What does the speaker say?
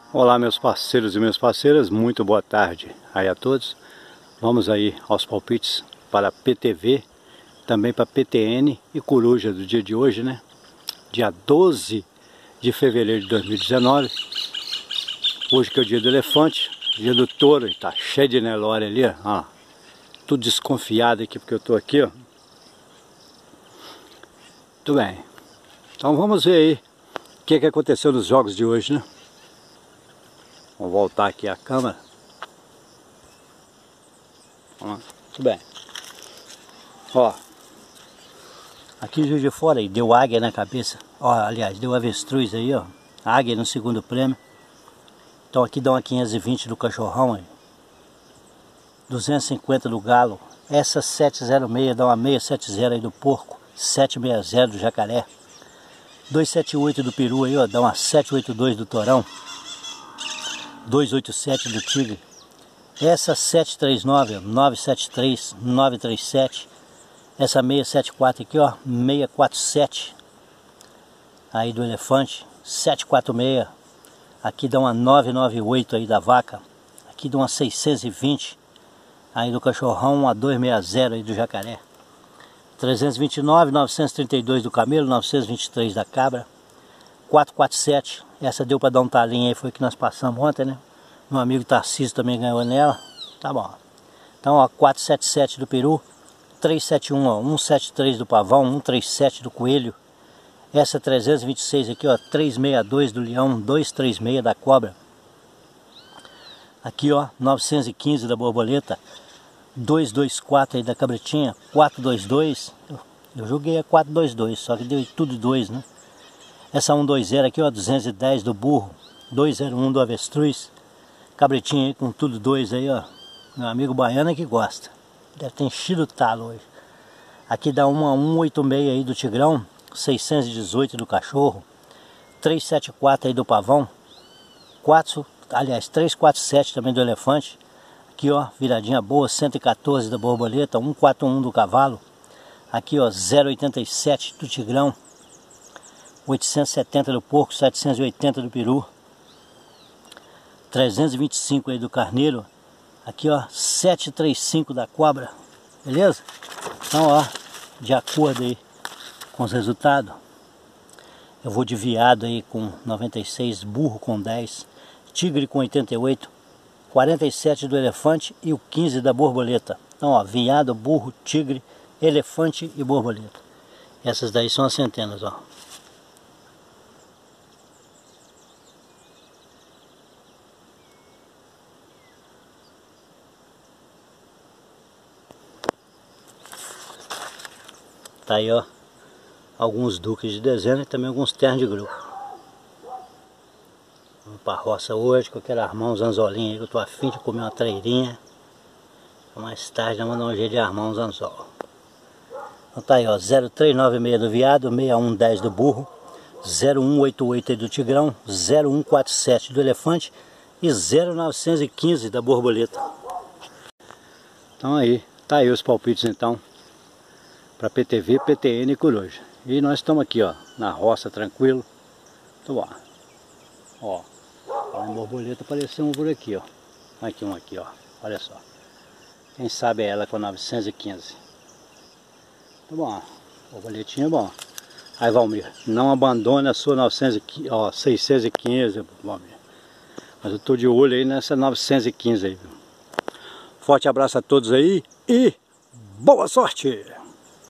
Olá meus parceiros e minhas parceiras, muito boa tarde aí a todos. Vamos aí aos palpites para PTV, também para PTN e Coruja do dia de hoje, né? Dia 12 de fevereiro de 2019. Hoje que é o dia do elefante, dia do touro, tá cheio de Nelore ali, ó. Tudo desconfiado aqui porque eu tô aqui, ó. Muito bem. Então vamos ver aí o que aconteceu nos jogos de hoje, né? Vamos voltar aqui a câmera. Muito bem. Ó. Aqui em Juiz de Fora aí, deu águia na cabeça. Ó, aliás, deu avestruz aí, ó. Águia no segundo prêmio. Então aqui dá uma 520 do cachorrão aí. 250 do galo. Essa 706 dá uma 670 aí do porco. 760 do jacaré. 278 do peru aí, ó. Dá uma 782 do torão. 287 do tigre. Essa 739, 973, 937. Essa 674 aqui, ó, 647. Aí do elefante, 746. Aqui dá uma 998 aí da vaca. Aqui dá uma 620. Aí do cachorrão, uma 260 aí do jacaré. 329, 932 do camelo, 923 da cabra. 447. Essa deu para dar um talinho aí, foi que nós passamos ontem, né? Meu amigo Tarcísio também ganhou nela. Tá bom. Então, ó, 477 do peru. 371, ó, 173 do pavão, 137 do coelho. Essa 326 aqui, ó, 362 do leão, 236 da cobra. Aqui, ó, 915 da borboleta. 224 aí da cabritinha. 422. Eu joguei a 422, só que deu tudo 2, né? Essa 120 aqui, ó, 210 do burro, 201 do avestruz. Cabritinha aí com tudo 2 aí, ó. Meu amigo baiano é que gosta. Deve ter enchido o talo hoje. Aqui dá uma 186 aí do tigrão, 618 do cachorro, 374 aí do pavão, 347 também do elefante. Aqui, ó, viradinha boa, 114 da borboleta, 141 do cavalo. Aqui, ó, 087 do tigrão. 870 do porco, 780 do peru, 325 aí do carneiro, aqui ó, 735 da cobra, beleza? Então ó, de acordo aí com os resultados, eu vou de veado aí com 96, burro com 10, tigre com 88, 47 do elefante e o 15 da borboleta. Então ó, veado, burro, tigre, elefante e borboleta. Essas daí são as centenas, ó. Tá aí, ó, alguns duques de dezena e também alguns ternos de grupo. Vamos pra roça hoje, que eu quero armar uns anzolinhos aí, que eu tô afim de comer uma treirinha. Mais tarde nós vamos dar um jeito de armar uns anzol. Então tá aí, ó, 0396 do veado, 6110 do burro, 0188 aí do tigrão, 0147 do elefante e 0915 da borboleta. Então aí, tá aí os palpites então. Para PTV, PTN e Coruja. E nós estamos aqui, ó, na roça, tranquilo. Então, ó, a borboleta apareceu um por aqui, ó. Aqui um aqui, ó. Olha só. Quem sabe é ela com 915. Tá bom, borboletinha é bom. Aí, Valmir, não abandone a sua 915, ó, 615, Valmir. Mas eu tô de olho aí nessa 915 aí. Forte abraço a todos aí e boa sorte!